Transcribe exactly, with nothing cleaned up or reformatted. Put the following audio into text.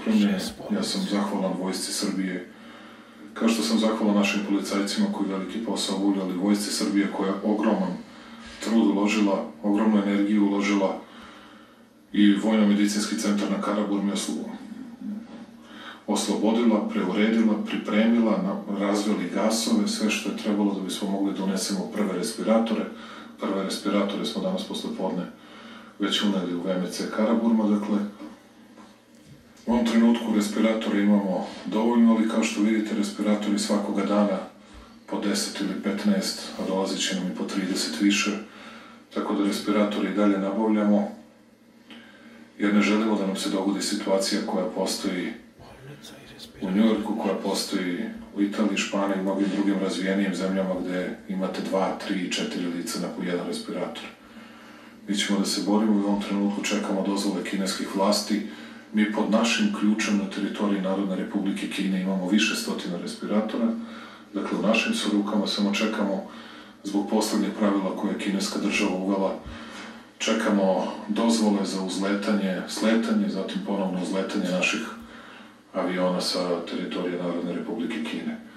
opremljene. Ja sam zahvalan Vojsci Srbije, kao što sam zahvalan našim policajcima koji veliki posao obavljali, Vojsci Srbije koja je ogroman trud uložila, ogromnu energiju uložila i Vojno-medicinski centar na Karaburmi oslobodila, preuredila, pripremila, razvili gasove, sve što je trebalo da bismo mogli da unesemo prve respiratore. Prve respiratore smo danas posle podne već uneli u V M C Karaburma, dakle, u ovom trenutku respiratora imamo dovoljno, ali kao što vidite, respiratori svakoga dana po deset ili petnaest, a dolazit će nam i po trideset više, tako da respiratori i dalje nabavljamo, jer ne želimo da nam se dogodi situacija koja postoji u Njujorku, koja postoji u Italiji, Španiji i mnogim drugim razvijenijim zemljama gde imate dva, tri, četiri lica na po jedan respirator. Mi ćemo da se borimo i u ovom trenutku čekamo dozvole kineskih vlasti. Mi pod našim ključem na teritoriji Narodne Republike Kine imamo više stotina respiratora. Dakle, u našim su rukama, samo čekamo zbog poslednjih pravila koje je kineska država uvela. Čekamo dozvole za uzletanje, sletanje, zatim ponovno uzletanje naših aviona sa teritorije Narodne Republike Kine.